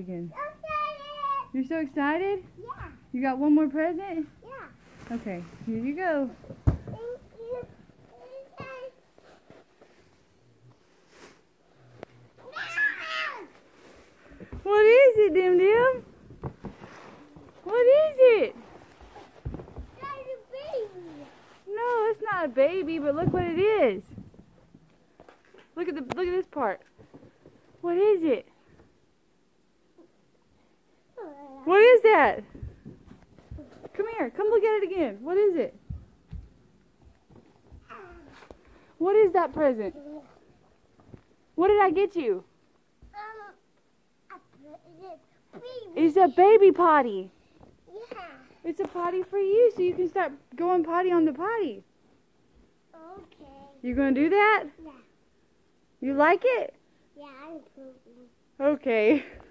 again. Okay. You're so excited? Yeah. You got one more present? Yeah. Okay, here you go. Thank you. What is it, Dim Dim? What is it? That's a baby. No, it's not a baby, but look what it is. Look at this part. What is it? What is that? Come here. Come look at it again. What is it? What is that present? What did I get you? It's a baby potty. Yeah. It's a potty for you, so you can start going potty on the potty. Okay. You gonna do that? Yeah. You like it? Yeah, I'm pooping. Okay.